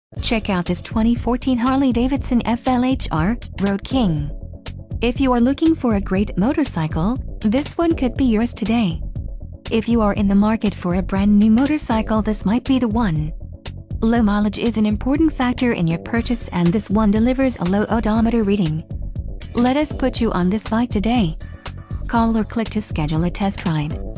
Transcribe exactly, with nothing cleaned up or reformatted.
Check out this twenty fourteen Harley-Davidson F L H R Road King. If you are looking for a great motorcycle, this one could be yours today. If you are in the market for a brand new motorcycle, this might be the one. Low mileage is an important factor in your purchase, and this one delivers a low odometer reading. Let us put you on this bike today. Call or click to schedule a test ride.